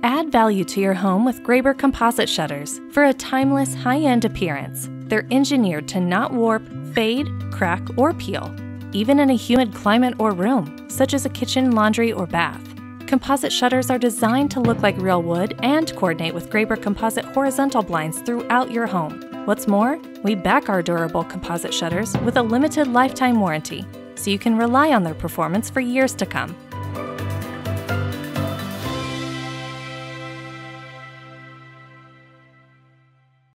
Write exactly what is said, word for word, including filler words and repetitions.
Add value to your home with Graber composite shutters for a timeless, high-end appearance. They're engineered to not warp, fade, crack, or peel, even in a humid climate or room, such as a kitchen, laundry, or bath. Composite shutters are designed to look like real wood and coordinate with Graber composite horizontal blinds throughout your home. What's more, we back our durable composite shutters with a limited lifetime warranty, so you can rely on their performance for years to come.